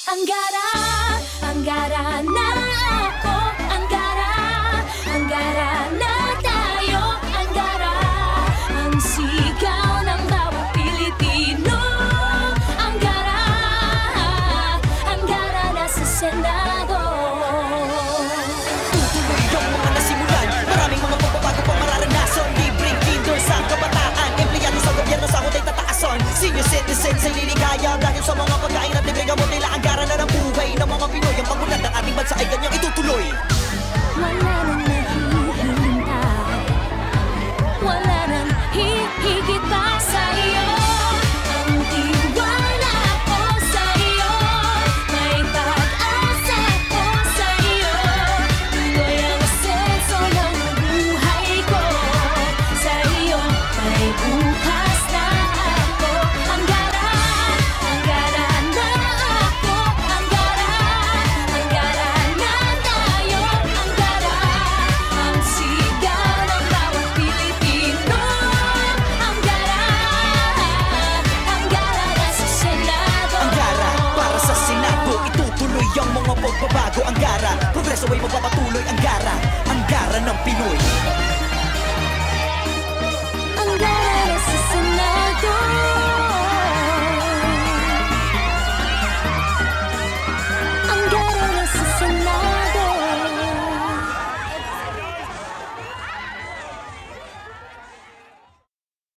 Anggara, Anggara na ako, Anggara, Anggara na tayo, Anggara, ang sigaw ng bawat Pilipino. Anggara, Anggara na sa Senado. Tutuloy ang mga nasimulan, maraming mga pagbabago pa mararanasan. Libreng kinder sa kabataan, empleyado sa gobyerno, sahod ay tataasan. Senior citizens ay liligaya dahil sa mga